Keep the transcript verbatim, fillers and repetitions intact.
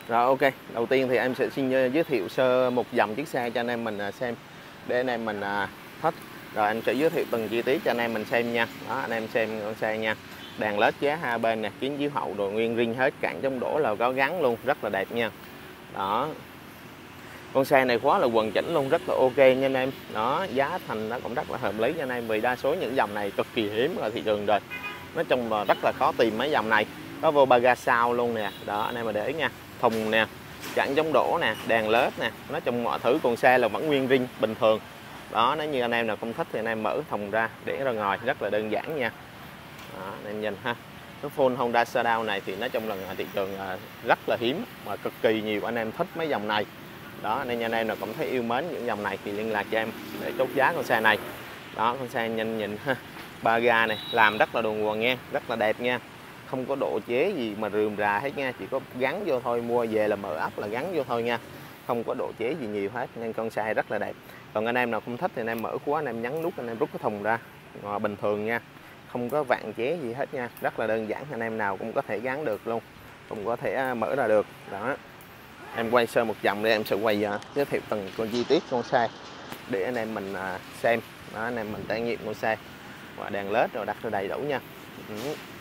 Rồi ok, đầu tiên thì em sẽ xin giới thiệu sơ một dòng chiếc xe cho anh em mình xem để anh em mình thích. Rồi anh sẽ giới thiệu từng chi tiết cho anh em mình xem nha. Đó, anh em xem con xe nha. Đèn led giá hai bên nè, kính chiếu hậu đồ nguyên ring hết, cản chống đổ là có gắn luôn, rất là đẹp nha. Đó. Con xe này khóa là hoàn chỉnh luôn, rất là ok nha anh em. Đó, giá thành nó cũng rất là hợp lý cho anh em, vì đa số những dòng này cực kỳ hiếm ở thị trường rồi. Nói chung là rất là khó tìm mấy dòng này. Có vô ba ga sau luôn nè. Đó anh em mà để ý nha. Thùng nè, chặn chống đổ nè, đèn led nè, nói chung mọi thứ con xe là vẫn nguyên ring bình thường. Đó, nếu như anh em nào không thích thì anh em mở thùng ra để ra ngoài, rất là đơn giản nha. Đó, anh em nhìn ha. Cái full Honda Shadow này thì nói chung là thị trường rất là hiếm mà cực kỳ nhiều anh em thích mấy dòng này. Đó nên anh em nào cũng thấy yêu mến những dòng này thì liên lạc cho em để chốt giá con xe này. Đó, con xe nhanh nhìn ha, ba ga này làm rất là đàng hoàng nha, rất là đẹp nha, không có độ chế gì mà rườm rà hết nha, chỉ có gắn vô thôi, mua về là mở ấp là gắn vô thôi nha, không có độ chế gì nhiều hết, nên con xe rất là đẹp. Còn anh em nào không thích thì anh em mở khóa, anh em nhấn nút, anh em rút cái thùng ra à, bình thường nha, không có vặn chế gì hết nha, rất là đơn giản, anh em nào cũng có thể gắn được luôn, cũng có thể mở ra được. Đó, em quay sơ một vòng để em sẽ quay uh, giới thiệu từng con chi tiết con xe để anh em mình uh, xem. Đó, anh em mình trải nghiệm con xe và đèn led rồi đặt ra đầy đủ nha. Ừ.